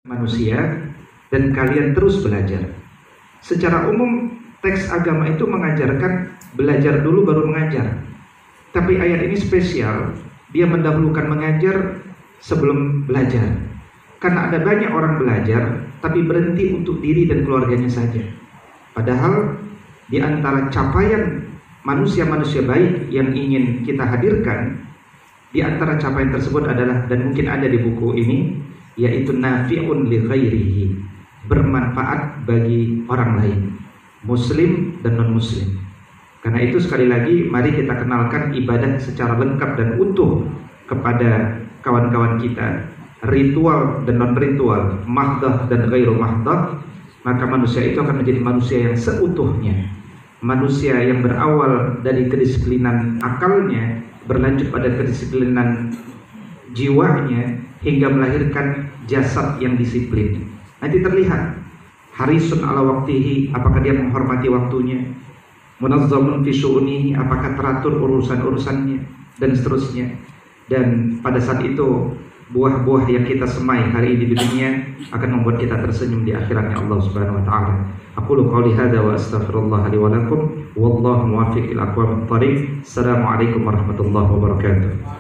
manusia dan kalian terus belajar. Secara umum teks agama itu mengajarkan belajar dulu baru mengajar. Tapi ayat ini spesial, dia mendahulukan mengajar sebelum belajar. Karena ada banyak orang belajar tapi berhenti untuk diri dan keluarganya saja. Padahal di antara capaian manusia-manusia baik yang ingin kita hadirkan, di antara capaian tersebut adalah, dan mungkin ada di buku ini, yaitu nafi'un li ghairihi, bermanfaat bagi orang lain, muslim dan non muslim. Karena itu sekali lagi mari kita kenalkan ibadah secara lengkap dan utuh kepada kawan-kawan kita, ritual dan non ritual, mahdah dan ghairu mahdah, maka manusia itu akan menjadi manusia yang seutuhnya, manusia yang berawal dari kedisiplinan akalnya, berlanjut pada kedisiplinan jiwanya, hingga melahirkan jasad yang disiplin. Nanti terlihat harisun ala waktihi, apakah dia menghormati waktunya, munazzamun fi syu'unihi, apakah teratur urusan-urusannya, dan seterusnya. Dan pada saat itu buah-buah yang kita semai hari ini di dunia akan membuat kita tersenyum di akhiratnya Allah Subhanahu wa taala. Aqulu qouli hadza wa astaghfirullah li wa lakum wallahu muwaffiq ila aqwamit thariq. Assalamualaikum warahmatullahi wabarakatuh.